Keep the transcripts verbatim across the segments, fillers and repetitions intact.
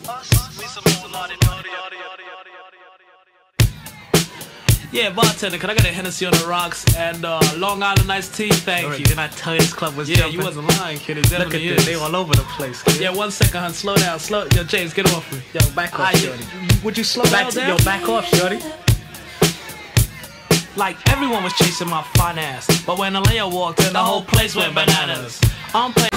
Yeah, bartender, can I get a Hennessy on the rocks and uh, Long Island iced tea? Thank Alright, you. didn't I tell you this club was Yeah, jumping? you wasn't lying, kid. It Look at definitely this, is. they all over the place, kid. Yeah, one second, hun. Slow down. Slow. Yo, James, get off me. Yo, back off, Ah, shorty. you- Would you slow Back, down? yo, back off, shorty. Like everyone was chasing my fine ass, but when Alea walked in, the whole place went bananas. I'm playing.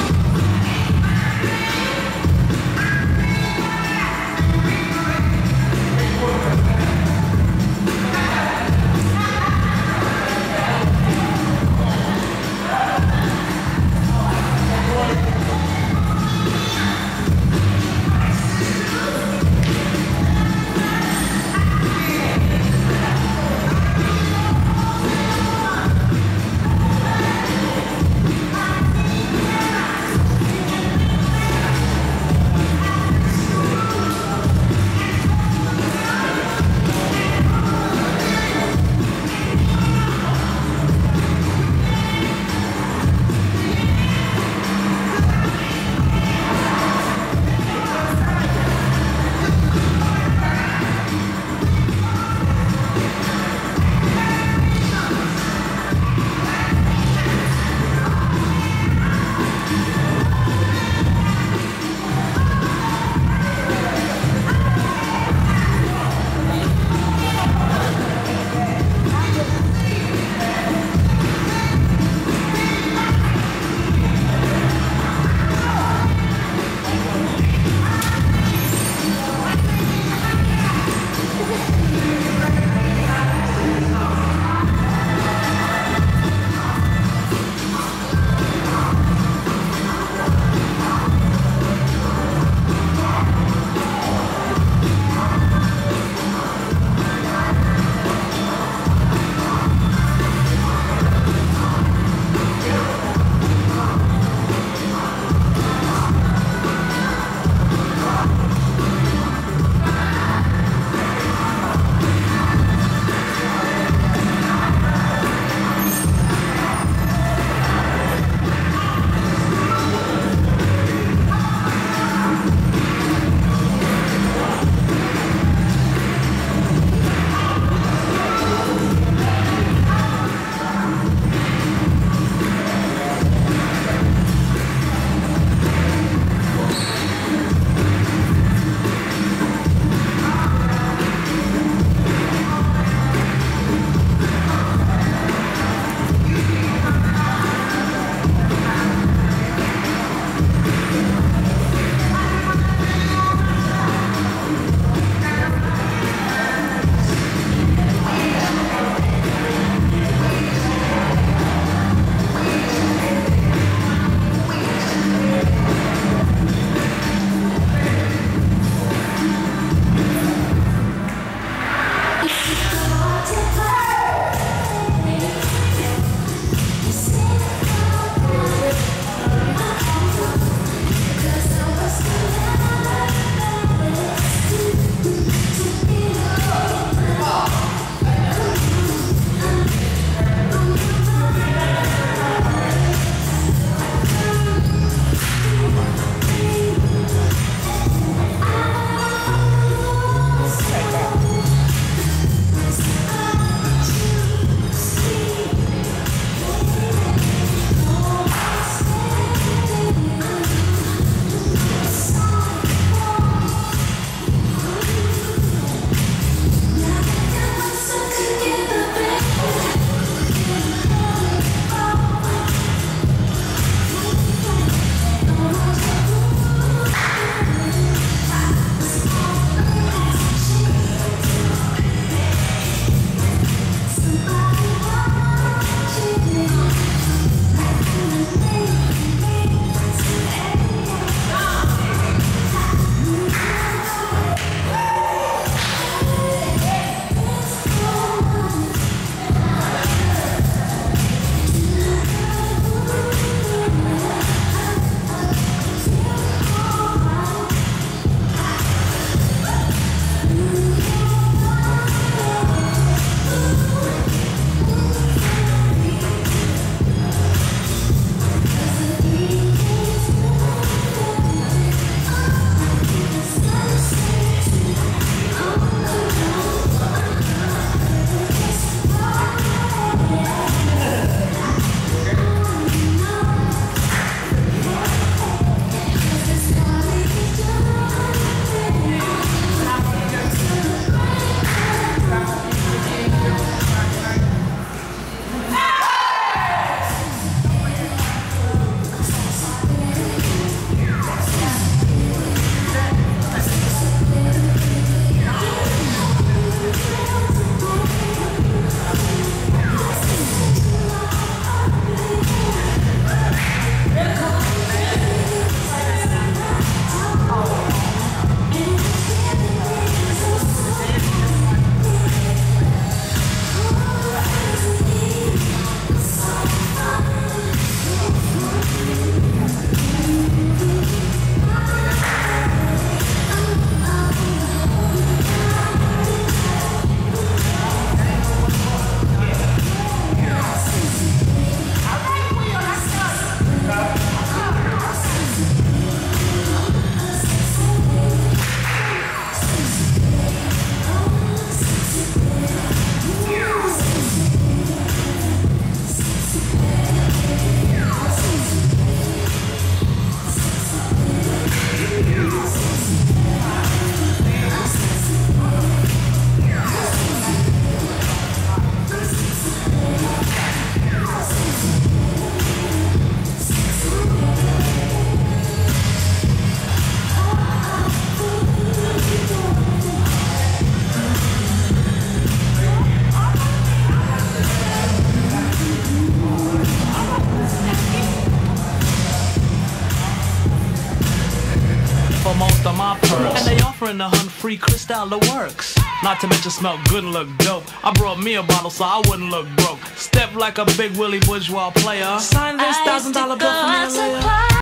for most of my pearls. And they offering a hun free crystal that works. Not to mention smell good and look dope. I brought me a bottle so I wouldn't look broke. Step like a big Willie bourgeois player. Sign this thousand dollar bill for me.